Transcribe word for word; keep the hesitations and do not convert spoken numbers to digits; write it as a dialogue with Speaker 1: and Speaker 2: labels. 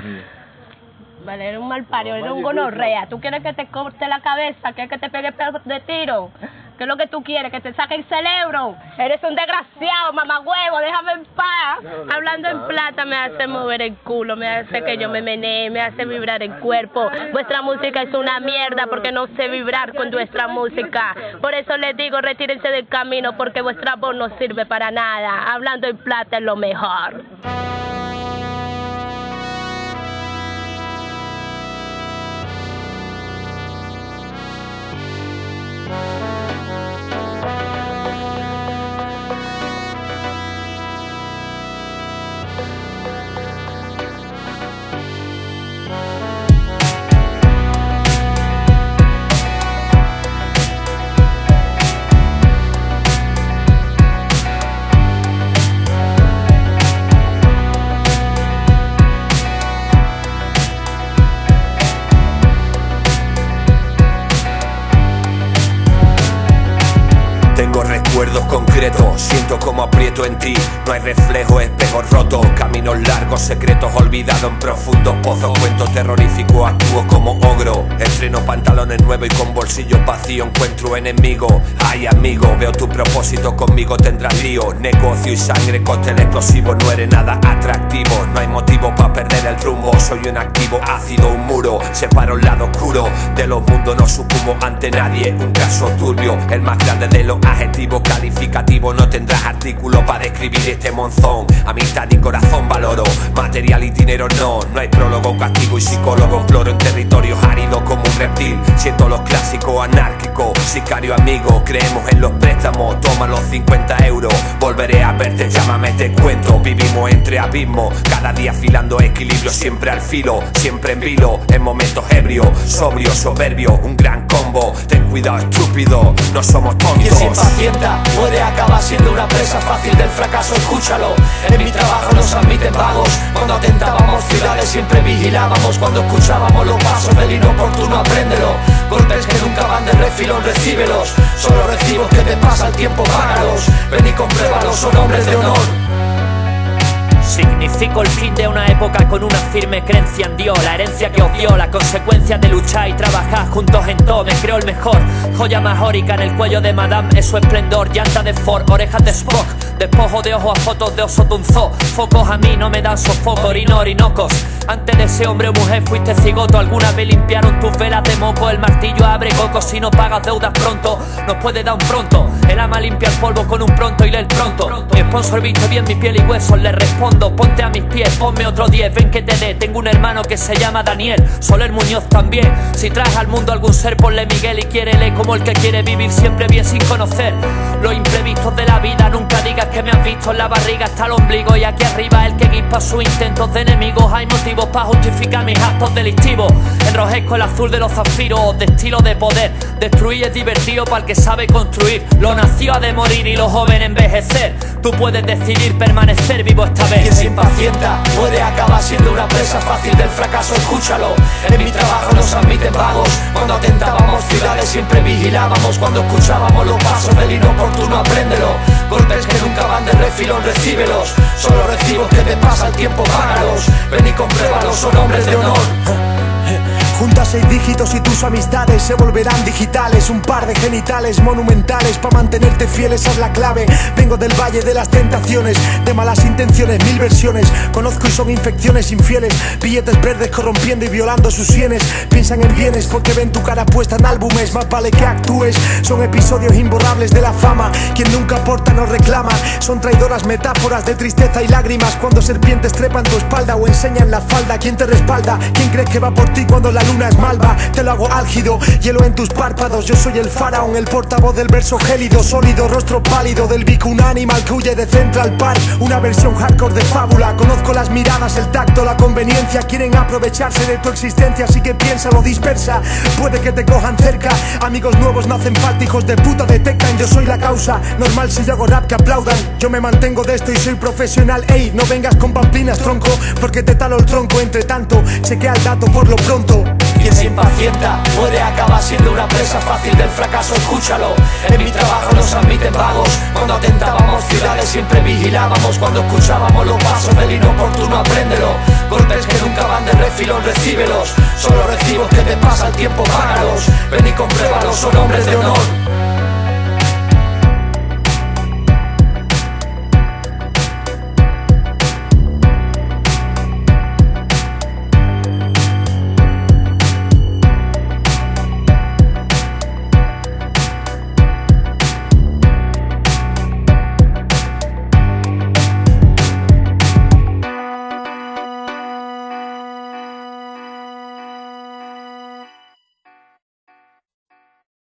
Speaker 1: Vale, eres un mal parido, eres un gonorrea. ¿Tú quieres que te corte la cabeza? ¿Quieres que te pegue pedazo de tiro? ¿Qué es lo que tú quieres? ¿Que te saque el cerebro? Eres un desgraciado, mamagüevo, déjame en paz. Hablando en plata me hace mover el culo, me hace que yo me menee, me hace vibrar el cuerpo. Vuestra música es una mierda porque no sé vibrar con vuestra música. Por eso les digo, retírense del camino porque vuestra voz no sirve para nada. Hablando en plata es lo mejor.
Speaker 2: Tengo recuerdos concretos, siento como aprieto en ti. No hay reflejo, espejos rotos, caminos largos, secretos olvidados en profundos pozos. Cuentos terroríficos, actúo como ogro. Estreno pantalones nuevos y con bolsillos vacíos encuentro enemigos. Ay amigo, veo tu propósito, conmigo tendrás lío. Negocio y sangre, cóctel explosivo, no eres nada atractivo. No hay motivo para perder el rumbo, soy un activo ácido, un muro. Separo el lado oscuro de los mundos, no sucumo ante nadie. Un caso turbio, el más grande de los adjetivo calificativo, no tendrás artículo para describir este monzón. Amistad y corazón valoro, material y dinero no. No hay prólogo, castigo y psicólogo. Exploro en territorios áridos como un reptil. Siento los clásicos anárquicos, sicario amigo. Creemos en los préstamos, toma los cincuenta euros. Volveré a verte, llámame, te cuento. Vivimos entre abismos, cada día afilando equilibrio. Siempre al filo, siempre en vilo. En momentos ebrios, sobrio, soberbio. Un gran combo, ten cuidado estúpido, no somos tontos.
Speaker 3: Quien se impacienta puede acabar siendo una presa fácil del fracaso, escúchalo. En mi trabajo nos admiten vagos. Cuando atentábamos ciudades siempre vigilábamos. Cuando escuchábamos los pasos del inoportuno, apréndelo. Golpes que nunca van de refilón, recíbelos. Son los recibos que te pasa el tiempo, págalos. Ven y compruébalos, son hombres de honor.
Speaker 4: Significo el fin de una época con una firme creencia en Dios. La herencia que os dio, la consecuencia de luchar y trabajar juntos en todo. Me creo el mejor, joya majórica en el cuello de Madame es su esplendor. Llanta de Ford, orejas de Spock, despojo de ojos a fotos de oso tunzó. Focos a mí no me dan sofoco, orino orinocos. Antes de ese hombre o mujer fuiste cigoto. Alguna vez limpiaron tus velas de moco. El martillo abre cocos, si no pagas deudas pronto nos puede dar un pronto. El ama limpia el polvo con un pronto y lee el pronto. Mi sponsor viste bien mi piel y huesos, le respondo. Ponte a mis pies, ponme otro diez, ven que te dé. Tengo un hermano que se llama Daniel, Soler Muñoz también. Si traes al mundo algún ser, ponle Miguel y quiérele como el que quiere vivir siempre bien sin conocer los imprevistos de la vida. Nunca digas que me has visto en la barriga hasta el ombligo. Y aquí arriba el que guispa sus intentos de enemigos. Hay motivos para justificar mis actos delictivos. Enrojezco el azul de los zafiros, de estilo de poder. Destruir es divertido para el que sabe construir. Lo nació ha de morir y lo joven envejecer. Tú puedes decidir permanecer vivo esta vez.
Speaker 3: Quien se impacienta puede acabar siendo una presa fácil del fracaso, escúchalo. En mi trabajo nos admiten vagos. Cuando atentábamos ciudades siempre vigilábamos. Cuando escuchábamos los pasos del inoportuno, apréndelo. Golpes que nunca van de refilón, recíbelos. Son los recibos que te pasa el tiempo, págalos. Ven y compruébalos, son hombres de honor.
Speaker 5: Junta seis dígitos y tus amistades se volverán digitales. Un par de genitales monumentales para mantenerte fiel, esa es la clave. Vengo del valle de las tentaciones, de malas intenciones, mil versiones. Conozco y son infecciones infieles. Billetes verdes corrompiendo y violando sus sienes. Piensan en bienes porque ven tu cara puesta en álbumes. Más vale que actúes, son episodios imborrables de la fama. Quien nunca aporta no reclama. Son traidoras metáforas de tristeza y lágrimas. Cuando serpientes trepan tu espalda o enseñan la falda. ¿Quién te respalda? ¿Quién crees que va por ti cuando la luna es malva? Te lo hago álgido, hielo en tus párpados. Yo soy el faraón, el portavoz del verso gélido. Sólido, rostro pálido del bico, un animal que huye de Central Park. Una versión hardcore de fábula. Conozco las miradas, el tacto, la conveniencia. Quieren aprovecharse de tu existencia, así que piénsalo, dispersa. Puede que te cojan cerca. Amigos nuevos no hacen falta, hijos de puta detectan. Yo soy la causa, normal si yo hago rap que aplaudan. Yo me mantengo de esto y soy profesional. Ey, no vengas con pamplinas, tronco, porque te talo el tronco. Entre tanto, chequea el dato por lo pronto.
Speaker 3: Quien se impacienta puede acabar siendo una presa fácil del fracaso, escúchalo. En mi trabajo nos admiten vagos. Cuando atentábamos ciudades siempre vigilábamos. Cuando escuchábamos los pasos del inoportuno, apréndelo. Golpes que nunca van de refilón, recíbelos. Son los recibos que te pasa el tiempo, págalos. Ven y compruébalos, son hombres de honor.